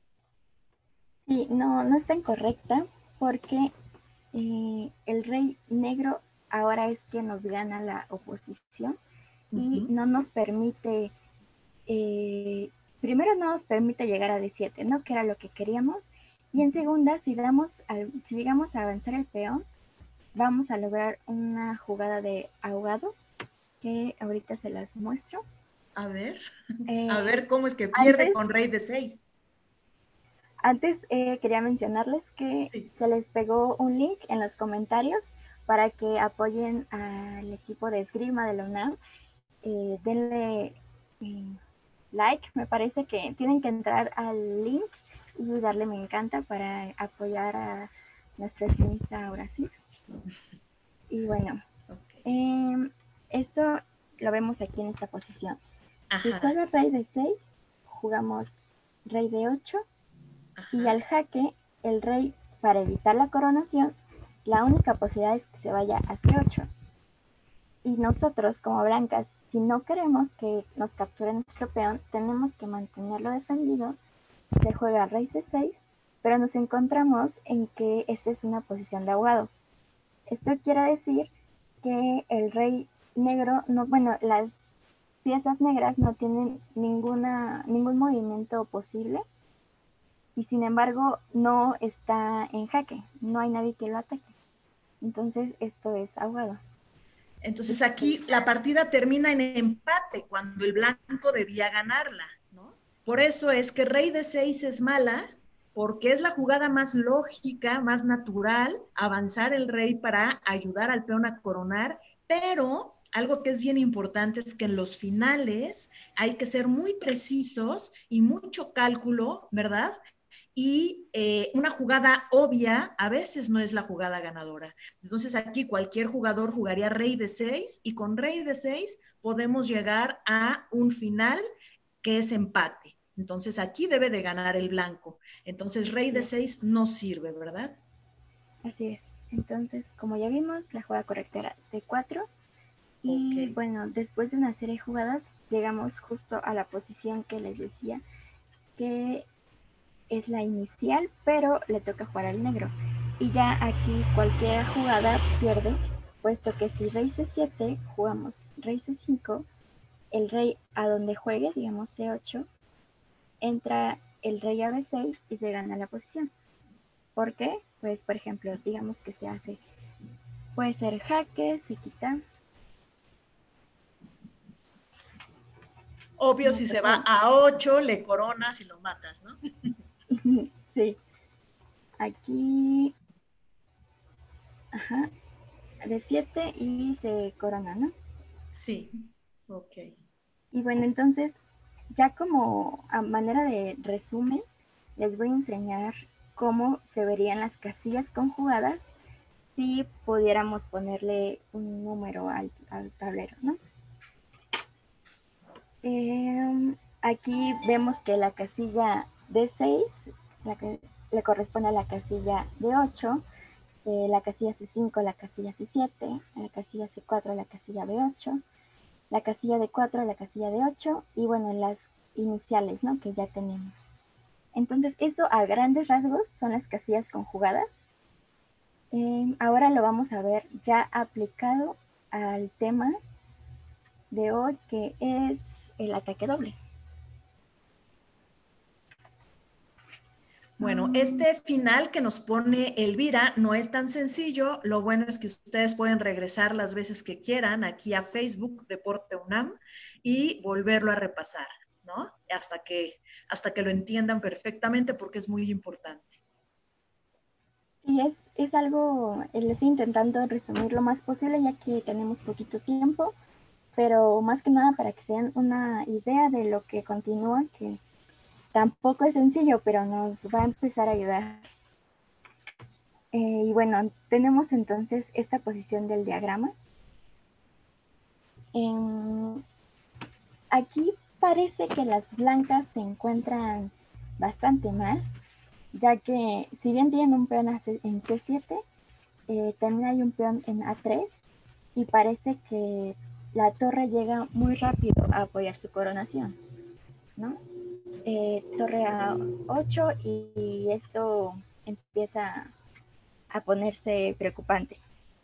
Sí, no, no está incorrecta porque el rey negro ahora es quien nos gana la oposición y no nos permite, primero no nos permite llegar a D7, ¿no? Que era lo que queríamos. Y en segunda, si llegamos a avanzar el peón, vamos a lograr una jugada de ahogado, que ahorita se las muestro. A ver, Eh, cómo es que pierde antes, con rey de 6. Antes quería mencionarles que Sí. se les pegó un link en los comentarios para que apoyen al equipo de esgrima de la UNAM. Denle like, me parece que tienen que entrar al link y darle me encanta para apoyar a nuestro esgrimista ahora sí. Y bueno, Okay. esto lo vemos aquí en esta posición. Si Ajá. juega rey de 6, jugamos rey de 8 y al jaque el rey, para evitar la coronación, la única posibilidad es que se vaya a C8. Y nosotros como blancas, si no queremos que nos capture nuestro peón, tenemos que mantenerlo defendido. Se juega rey C6, pero nos encontramos en que esta es una posición de ahogado. Esto quiere decir que el rey negro, no, bueno, las piezas negras no tienen ningún movimiento posible y sin embargo no está en jaque, no hay nadie que lo ataque. Entonces esto es ahogado. Entonces aquí la partida termina en empate cuando el blanco debía ganarla, ¿no? Por eso es que rey de 6 es mala, porque es la jugada más lógica, más natural, avanzar el rey para ayudar al peón a coronar, pero algo que es bien importante es que en los finales hay que ser muy precisos y mucho cálculo, ¿verdad? Y una jugada obvia a veces no es la jugada ganadora. Entonces aquí cualquier jugador jugaría rey de 6 y con rey de 6 podemos llegar a un final que es empate. Entonces aquí debe de ganar el blanco. Entonces rey de 6 no sirve, ¿verdad? Así es. Entonces, como ya vimos, la jugada correcta era D4. Y Ok. bueno, después de una serie de jugadas, llegamos justo a la posición que les decía, que es la inicial, pero le toca jugar al negro. Y ya aquí cualquier jugada pierde, puesto que si rey C7 jugamos rey C5, el rey a donde juegue, digamos C8, entra el rey a B6 y se gana la posición. ¿Por qué? Pues por ejemplo, digamos que se hace, puede ser jaque, se quita. Obvio, No, si se pues va bueno. a 8, le coronas y lo matas, ¿no? Sí, aquí, ajá, de 7 y se corona, ¿no? Sí, ok. Y bueno, entonces, ya como a manera de resumen, les voy a enseñar cómo se verían las casillas conjugadas si pudiéramos ponerle un número al tablero, ¿no? Aquí vemos que la casilla D6 la que le corresponde a la casilla D8, la casilla C5, la casilla C7, la casilla C4, la casilla B8, la casilla D4, la casilla D8 y bueno, las iniciales, ¿no? Que ya tenemos. Entonces, eso a grandes rasgos son las casillas conjugadas. Ahora lo vamos a ver ya aplicado al tema de hoy, que es el ataque doble. Bueno, este final que nos pone Elvira no es tan sencillo. Lo bueno es que ustedes pueden regresar las veces que quieran aquí a Facebook Deporte UNAM y volverlo a repasar, ¿no? Hasta que lo entiendan perfectamente porque es muy importante. Sí, es algo, le estoy intentando resumir lo más posible ya que tenemos poquito tiempo, pero más que nada para que se den una idea de lo que continúa, que tampoco es sencillo, pero nos va a empezar a ayudar. Y bueno, tenemos entonces esta posición del diagrama. Aquí parece que las blancas se encuentran bastante mal, ya que si bien tienen un peón en C7, también hay un peón en A3 y parece que la torre llega muy rápido a apoyar su coronación, ¿no? Torre a 8 y esto empieza a ponerse preocupante.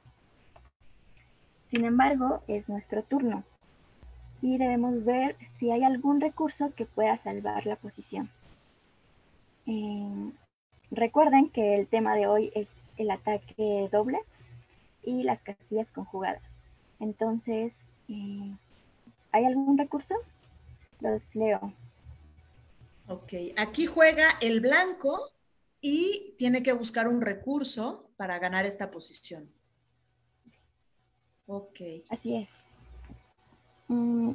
Sin embargo, es nuestro turno y debemos ver si hay algún recurso que pueda salvar la posición. Eh, Recuerden que el tema de hoy es el ataque doble y las casillas conjugadas. Entonces, ¿hay algún recurso? Los leo. Ok, aquí juega el blanco y tiene que buscar un recurso para ganar esta posición. Ok. Así es. Mm,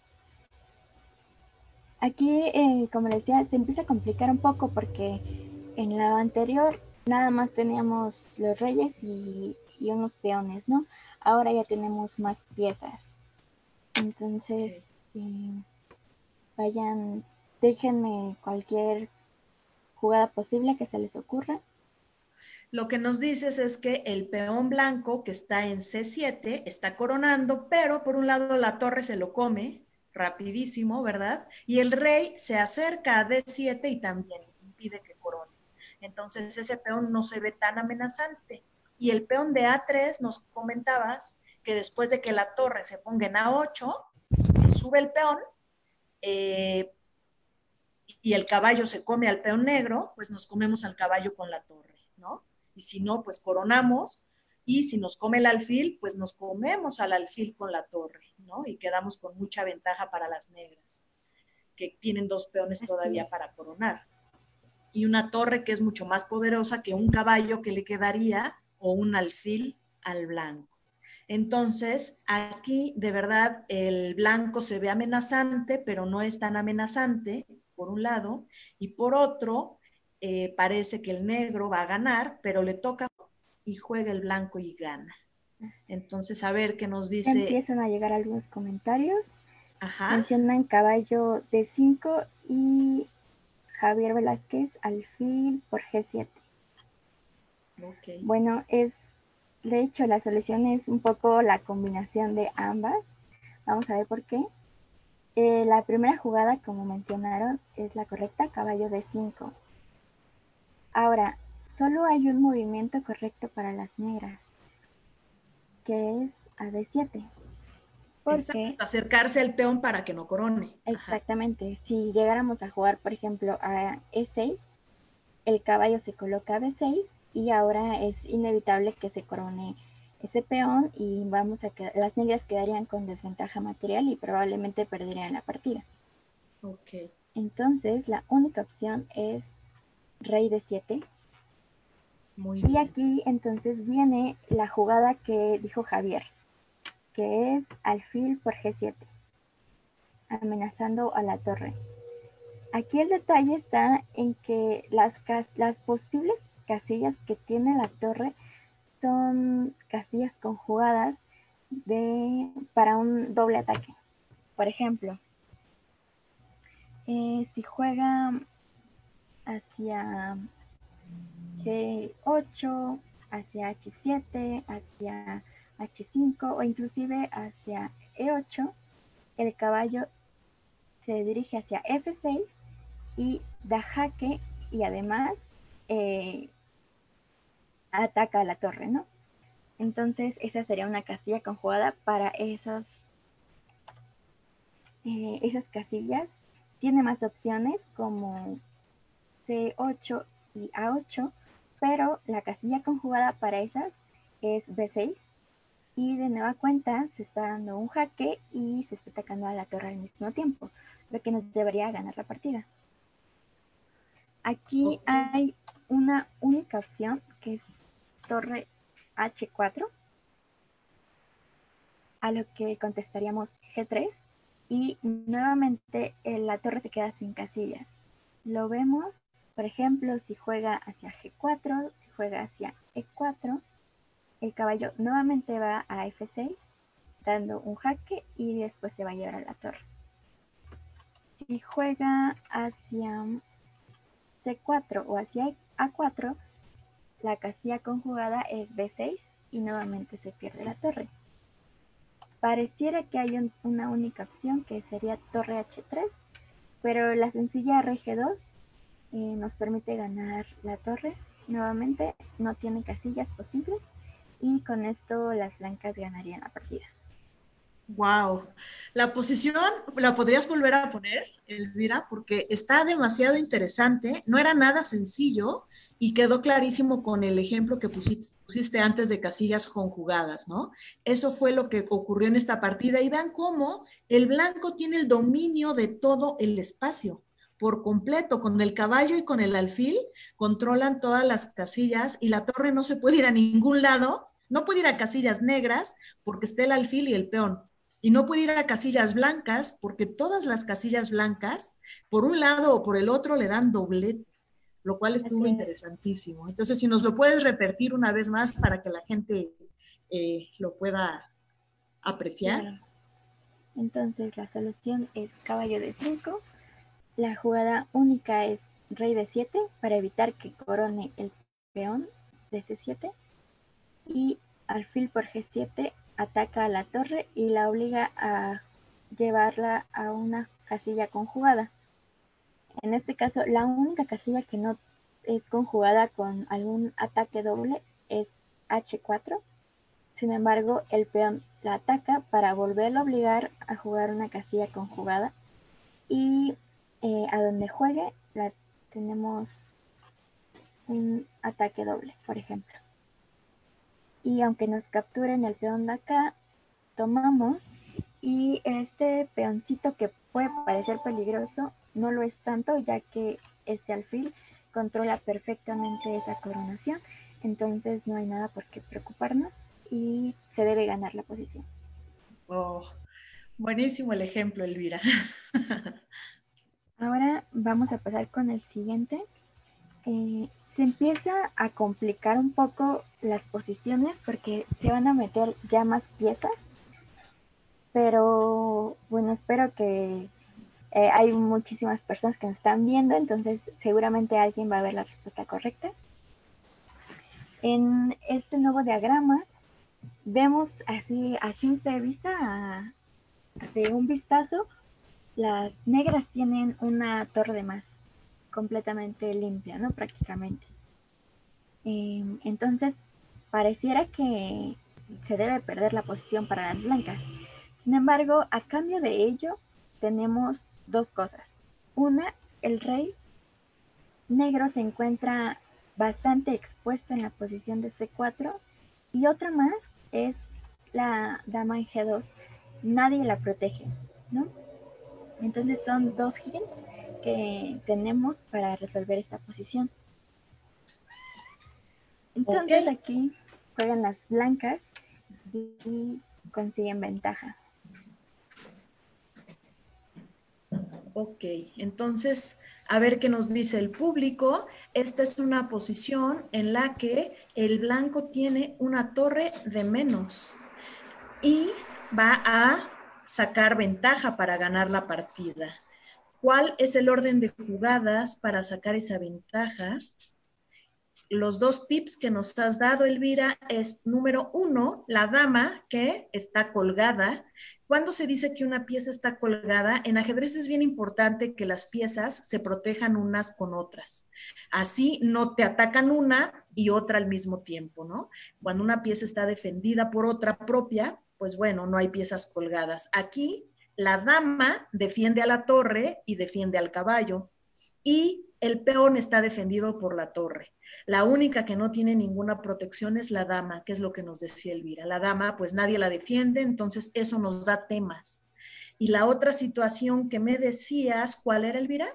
Aquí, como decía, se empieza a complicar un poco porque en la anterior nada más teníamos los reyes y unos peones, ¿no? Ahora ya tenemos más piezas. Entonces, Ok. eh, vayan, déjenme cualquier jugada posible que se les ocurra. Lo que nos dices es que el peón blanco que está en C7 está coronando, pero por un lado la torre se lo come rapidísimo, ¿verdad? Y el rey se acerca a D7 y también impide que corone. Entonces ese peón no se ve tan amenazante. Y el peón de A3 nos comentabas que después de que la torre se ponga en A8, si sube el peón, eh, y el caballo se come al peón negro, pues nos comemos al caballo con la torre, ¿no? Y si no, pues coronamos, y si nos come el alfil, pues nos comemos al alfil con la torre, ¿no? Y quedamos con mucha ventaja para las negras, que tienen dos peones Así todavía es. para coronar. Y una torre que es mucho más poderosa que un caballo que le quedaría o un alfil al blanco. Entonces, aquí de verdad el blanco se ve amenazante, pero no es tan amenazante, por un lado, y por otro, parece que el negro va a ganar, pero le toca y juega el blanco y gana. Entonces, a ver qué nos Ya dice. empiezan a llegar algunos comentarios. Ajá, Mencionan caballo D5 y Javier Velázquez alfil por G7. Ok. Bueno, de hecho la solución es un poco la combinación de ambas. Vamos a ver por qué. La primera jugada, como mencionaron, es la correcta, caballo D5. Ahora, solo hay un movimiento correcto para las negras, que es a D7. Exacto, Porque, acercarse al peón para que no corone. Ajá. exactamente, si llegáramos a jugar, por ejemplo, a E6, el caballo se coloca a B6 y ahora es inevitable que se corone ese peón y las negras quedarían con desventaja material y probablemente perderían la partida. Ok. Entonces, la única opción es rey D7. Muy Y bien. aquí entonces viene la jugada que dijo Javier, que es alfil por G7, amenazando a la torre. Aquí el detalle está en que las posibles casillas que tiene la torre son casillas conjugadas para un doble ataque. Por ejemplo, si juega hacia G8, hacia H7, hacia H5 o inclusive hacia E8, el caballo se dirige hacia F6 y da jaque y además eh, ataca a la torre, ¿no? Entonces esa sería una casilla conjugada para esas casillas. Tiene más opciones como C8 y A8, pero la casilla conjugada para esas es B6 y de nueva cuenta se está dando un jaque y se está atacando a la torre al mismo tiempo, lo que nos llevaría a ganar la partida. Aquí Ok. hay una única opción que es torre H4, a lo que contestaríamos G3 y nuevamente la torre se queda sin casillas. Lo vemos, por ejemplo, si juega hacia G4, si juega hacia E4, el caballo nuevamente va a F6, dando un jaque y después se va a llevar a la torre. Si juega hacia C4 o hacia A4, la casilla conjugada es B6 y nuevamente se pierde la torre. Pareciera que hay una única opción que sería torre H3, pero la sencilla RG2 nos permite ganar la torre. Nuevamente no tiene casillas posibles y con esto las blancas ganarían la partida. Wow. La posición, ¿la podrías volver a poner, Elvira? Porque está demasiado interesante, no era nada sencillo y quedó clarísimo con el ejemplo que pusiste antes de casillas conjugadas, ¿no? Eso fue lo que ocurrió en esta partida y vean cómo el blanco tiene el dominio de todo el espacio por completo, con el caballo y con el alfil, controlan todas las casillas y la torre no se puede ir a ningún lado, no puede ir a casillas negras porque está el alfil y el peón y no puede ir a casillas blancas porque todas las casillas blancas, por un lado o por el otro, le dan doblete, lo cual estuvo Así es. interesantísimo. Entonces, si nos lo puedes repetir una vez más para que la gente lo pueda apreciar. Claro. Entonces la solución es caballo de 5. La jugada única es rey de 7 para evitar que corone el peón de C7 y alfil por G7 ataca a la torre y la obliga a llevarla a una casilla conjugada. En este caso, la única casilla que no es conjugada con algún ataque doble es H4. Sin embargo, el peón la ataca para volverlo a obligar a jugar una casilla conjugada y a donde juegue tenemos un ataque doble, por ejemplo. Y aunque nos capturen el peón de acá, tomamos y este peoncito que puede parecer peligroso no lo es tanto, ya que este alfil controla perfectamente esa coronación, entonces no hay nada por qué preocuparnos y se debe ganar la posición. Oh, buenísimo el ejemplo, Elvira. Ahora vamos a pasar con el siguiente. Se empieza a complicar un poco las posiciones porque se van a meter ya más piezas, pero bueno, espero que hay muchísimas personas que nos están viendo, entonces seguramente alguien va a ver la respuesta correcta. En este nuevo diagrama vemos así a simple vista, de un vistazo, las negras tienen una torre de más completamente limpia, ¿no? Prácticamente. Entonces, pareciera que se debe perder la posición para las blancas. Sin embargo, a cambio de ello, tenemos dos cosas. Una, el rey negro se encuentra bastante expuesto en la posición de C4, y otra más es la dama en G2. Nadie la protege, ¿no? Entonces son dos hints que tenemos para resolver esta posición. Entonces aquí juegan las blancas y consiguen ventaja. Ok, entonces, a ver qué nos dice el público. Esta es una posición en la que el blanco tiene una torre de menos y va a sacar ventaja para ganar la partida. ¿Cuál es el orden de jugadas para sacar esa ventaja? Los dos tips que nos has dado, Elvira, es número 1, la dama que está colgada. Cuando se dice que una pieza está colgada, en ajedrez es bien importante que las piezas se protejan unas con otras. Así no te atacan una y otra al mismo tiempo, ¿no? Cuando una pieza está defendida por otra propia, pues bueno, no hay piezas colgadas. Aquí la dama defiende a la torre y defiende al caballo, y el peón está defendido por la torre. La única que no tiene ninguna protección es la dama, que es lo que nos decía Elvira. La dama, pues nadie la defiende, entonces eso nos da temas. Y la otra situación que me decías, ¿cuál era, Elvira?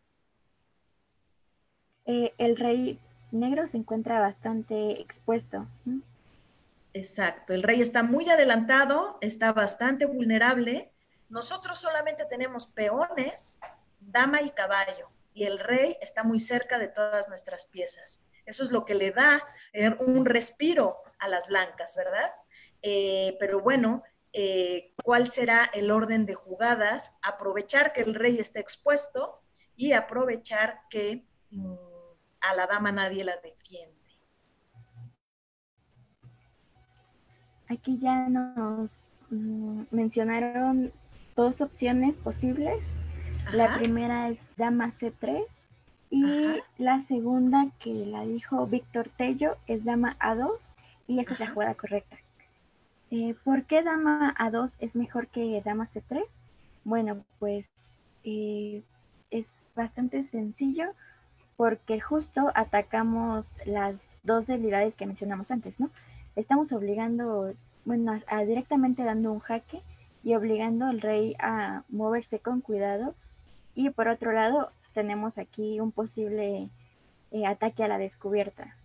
El rey negro se encuentra bastante expuesto. Exacto, el rey está muy adelantado, está bastante vulnerable. Nosotros solamente tenemos peones, dama y caballo, y el rey está muy cerca de todas nuestras piezas. Eso es lo que le da un respiro a las blancas, ¿verdad? Pero bueno, ¿cuál será el orden de jugadas? Aprovechar que el rey está expuesto y aprovechar que a la dama nadie la defiende. Aquí ya nos mencionaron dos opciones posibles. Ajá. La primera es dama C3 y Ajá. la segunda, que la dijo Víctor Tello, es dama A2, y esa es la jugada correcta. ¿Por qué dama A2 es mejor que dama C3? Bueno, pues es bastante sencillo, porque justo atacamos las dos debilidades que mencionamos antes, ¿no? Estamos obligando, bueno, directamente dando un jaque y obligando al rey a moverse con cuidado. Y por otro lado, tenemos aquí un posible ataque a la descubierta.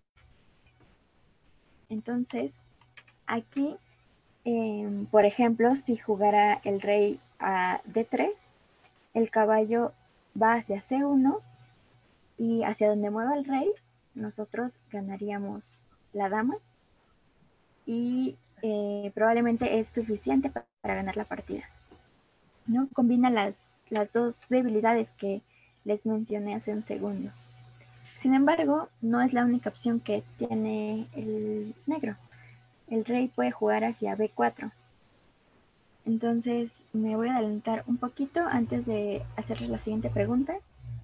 Entonces, aquí, por ejemplo, si jugara el rey a D3, el caballo va hacia C1, y hacia donde mueva el rey, nosotros ganaríamos la dama, y probablemente es suficiente para ganar la partida, ¿no? Combina las dos debilidades que les mencioné hace un segundo. Sin embargo, no es la única opción que tiene el negro. El rey puede jugar hacia B4. Entonces me voy a adelantar un poquito antes de hacerles la siguiente pregunta.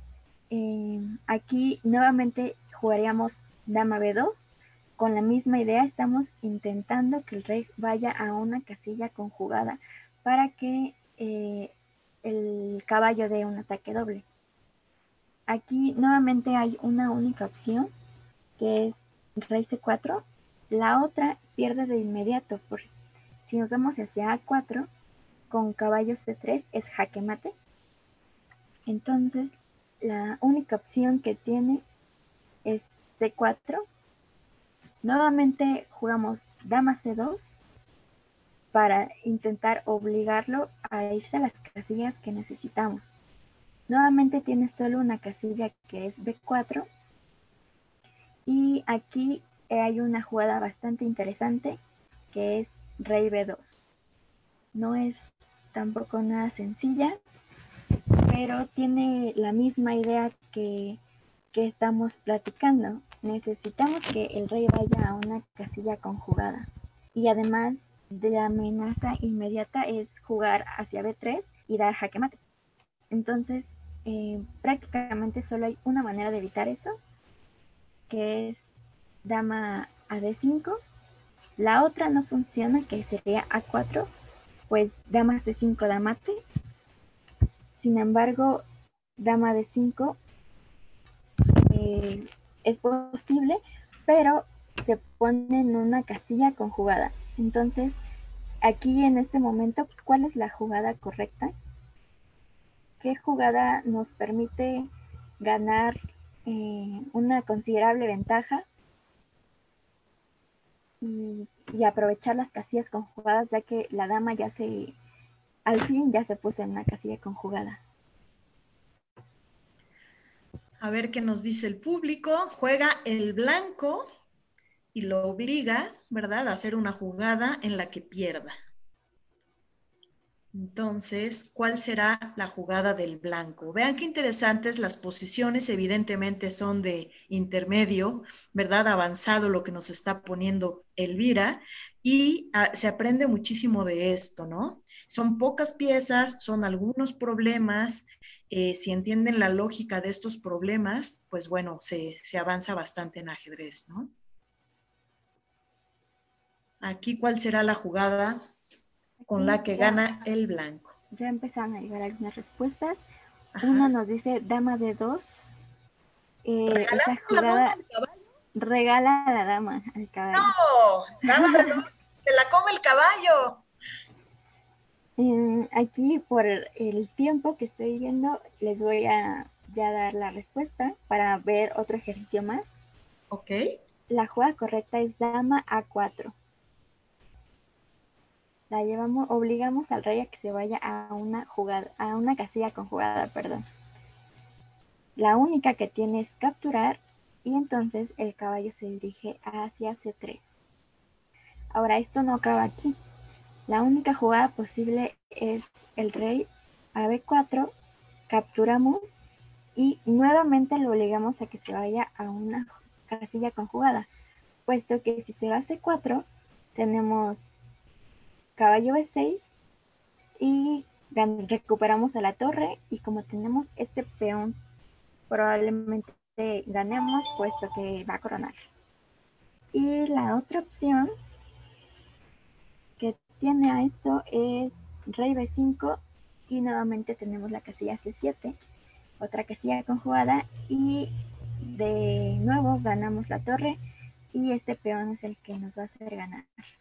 Aquí nuevamente jugaríamos dama B2. Con la misma idea, estamos intentando que el rey vaya a una casilla conjugada para que el caballo dé un ataque doble. Aquí nuevamente hay una única opción, que es rey C4. La otra pierde de inmediato, porque si nos vamos hacia A4 con caballo C3 es jaque mate. Entonces la única opción que tiene es C4. Nuevamente jugamos dama C2 para intentar obligarlo a irse a las casillas que necesitamos. Nuevamente tiene solo una casilla, que es B4. Y aquí hay una jugada bastante interesante, que es rey B2. No es tampoco nada sencilla, pero tiene la misma idea que estamos platicando. Necesitamos que el rey vaya a una casilla conjugada. Y además de la amenaza inmediata es jugar hacia B3 y dar jaque mate. Entonces, prácticamente solo hay una manera de evitar eso, que es dama a D5. La otra no funciona, que sería A4, pues dama C5 da mate. Sin embargo, dama D5 es posible, pero se pone en una casilla conjugada. Entonces, aquí en este momento, ¿cuál es la jugada correcta? ¿Qué jugada nos permite ganar una considerable ventaja y aprovechar las casillas conjugadas, ya que la dama al fin ya se puso en una casilla conjugada? A ver qué nos dice el público. Juega el blanco y lo obliga, ¿verdad?, a hacer una jugada en la que pierda. Entonces, ¿cuál será la jugada del blanco? Vean qué interesantes las posiciones, evidentemente son de intermedio, ¿verdad? Avanzado lo que nos está poniendo Elvira, y se aprende muchísimo de esto, ¿no? Son pocas piezas, son algunos problemas. Si entienden la lógica de estos problemas, pues bueno, se avanza bastante en ajedrez, ¿no? Aquí, ¿cuál será la jugada con la que gana el blanco? Ya empezaron a llegar algunas respuestas. Uno nos dice dama de 2. Esa jugada regala a la dama al caballo. No, dama de 2, se la come el caballo. Aquí por el tiempo que estoy viendo, les voy a ya dar la respuesta para ver otro ejercicio más. Ok. La jugada correcta es dama A4. Obligamos al rey a que se vaya a una casilla conjugada, perdón. La única que tiene es capturar y entonces el caballo se dirige hacia C3. Ahora, esto no acaba aquí. La única jugada posible es el rey a B4, capturamos y nuevamente lo obligamos a que se vaya a una casilla conjugada, puesto que si se va a C4 tenemos caballo B6 y recuperamos a la torre, y como tenemos este peón probablemente ganemos, puesto que va a coronar. Y la otra opción que tiene a esto es rey B5 y nuevamente tenemos la casilla C7, otra casilla conjugada, y de nuevo ganamos la torre y este peón es el que nos va a hacer ganar.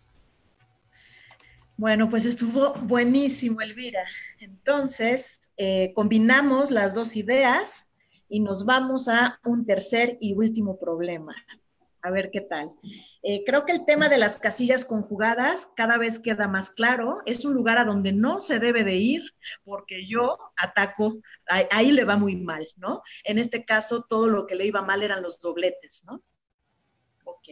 Bueno, pues estuvo buenísimo, Elvira. Entonces, combinamos las dos ideas y nos vamos a un tercer y último problema. A ver qué tal. Creo que el tema de las casillas conjugadas cada vez queda más claro. Es un lugar a donde no se debe de ir porque yo ataco, ahí le va muy mal, ¿no? En este caso, todo lo que le iba mal eran los dobletes, ¿no? Ok.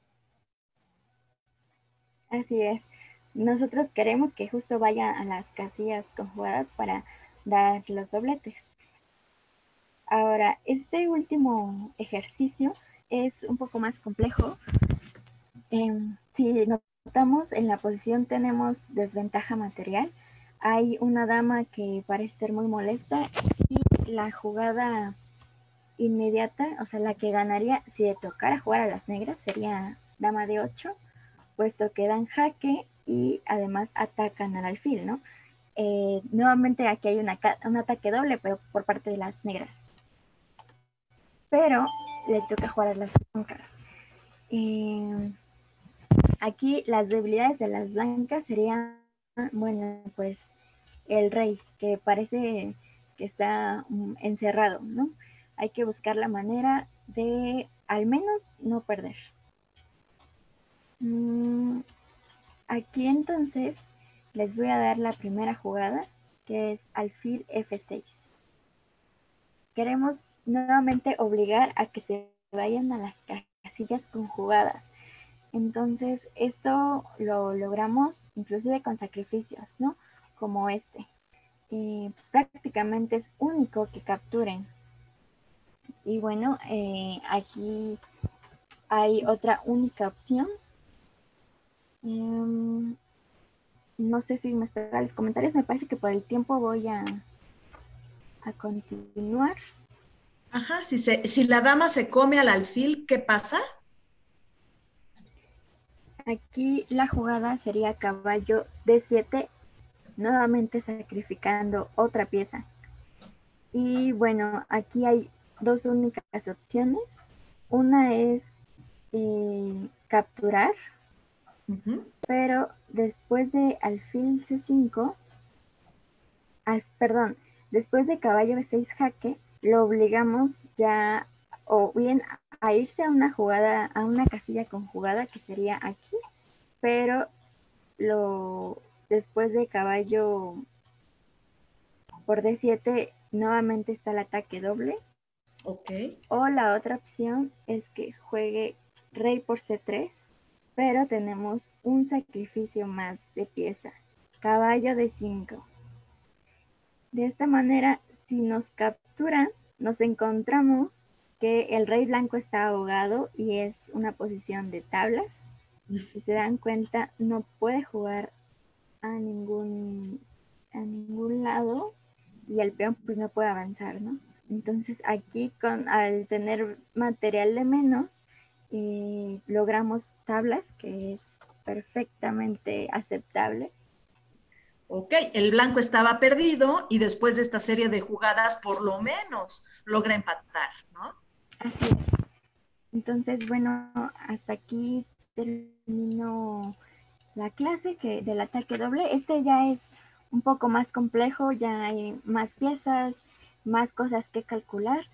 Así es. Nosotros queremos que justo vaya a las casillas conjugadas para dar los dobletes. Ahora, este último ejercicio es un poco más complejo. Si notamos, en la posición tenemos desventaja material. Hay una dama que parece ser muy molesta y la jugada inmediata, o sea, la que ganaría si le tocara jugar a las negras sería dama de 8, puesto que dan jaque y además atacan al alfil, ¿no? Nuevamente aquí hay un ataque doble, pero por parte de las negras. Pero le toca jugar a las blancas. Aquí las debilidades de las blancas serían, bueno, pues el rey, que parece que está encerrado, ¿no? Hay que buscar la manera de al menos no perder. Aquí entonces les voy a dar la primera jugada, que es alfil F6. Queremos nuevamente obligar a que se vayan a las casillas conjugadas. Entonces esto lo logramos inclusive con sacrificios, ¿no? Como este. prácticamente es único que capturen. Y bueno, aquí hay otra única opción. No sé si me esperan los comentarios, me parece que por el tiempo voy a continuar. Ajá, si la dama se come al alfil, ¿qué pasa? Aquí la jugada sería caballo D7, nuevamente sacrificando otra pieza. Y bueno, aquí hay dos únicas opciones. Una es capturar, pero después de alfil C5, perdón, después de caballo B6 jaque, lo obligamos ya o bien a irse a una jugada, a una casilla con jugada que sería aquí, pero después de caballo por D7 nuevamente está el ataque doble. Ok. O la otra opción es que juegue rey por C3, pero tenemos un sacrificio más de pieza, caballo D5. De esta manera, si nos capturan, nos encontramos que el rey blanco está ahogado y es una posición de tablas. Si se dan cuenta, no puede jugar a ningún lado y el peón pues no puede avanzar, ¿no? Entonces aquí al tener material de menos, logramos tablas, que es perfectamente aceptable. Ok, el blanco estaba perdido y después de esta serie de jugadas, por lo menos logra empatar, ¿no? Así es. Entonces, bueno, hasta aquí termino la clase del ataque doble. Este ya es un poco más complejo, ya hay más piezas, más cosas que calcular,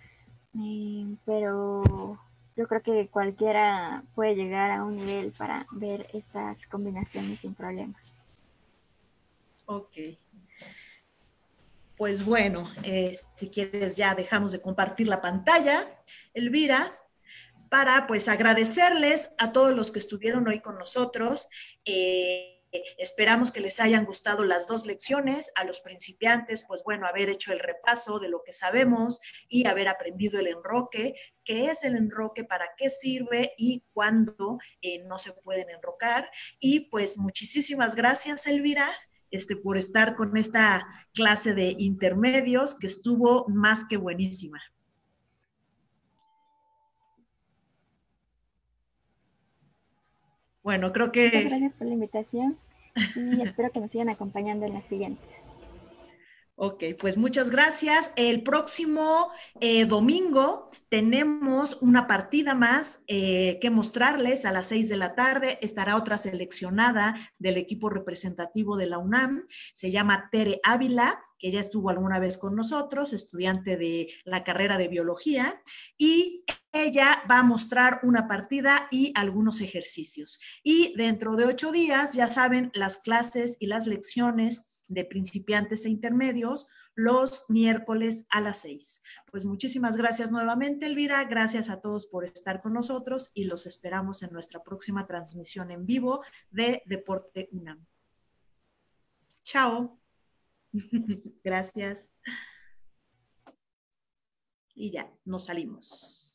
pero yo creo que cualquiera puede llegar a un nivel para ver estas combinaciones sin problemas. Ok. Pues bueno, si quieres ya dejamos de compartir la pantalla, Elvira, para pues agradecerles a todos los que estuvieron hoy con nosotros. Esperamos que les hayan gustado las dos lecciones. A los principiantes, pues bueno, haber hecho el repaso de lo que sabemos y haber aprendido el enroque, qué es el enroque, para qué sirve y cuándo no se pueden enrocar. Y pues muchísimas gracias, Elvira, por estar con esta clase de intermedios que estuvo más que buenísima. Bueno, creo Muchas que... gracias por la invitación y espero que nos sigan acompañando en las siguientes. Ok, pues muchas gracias. El próximo domingo tenemos una partida más que mostrarles a las 6 de la tarde. Estará otra seleccionada del equipo representativo de la UNAM. Se llama Tere Ávila, que ya estuvo alguna vez con nosotros, estudiante de la carrera de biología, y ella va a mostrar una partida y algunos ejercicios. Y dentro de 8 días, ya saben, las clases y las lecciones de principiantes e intermedios los miércoles a las 6. Pues muchísimas gracias nuevamente, Elvira. Gracias a todos por estar con nosotros y los esperamos en nuestra próxima transmisión en vivo de Deporte UNAM. Chao. Gracias. Y ya, nos salimos.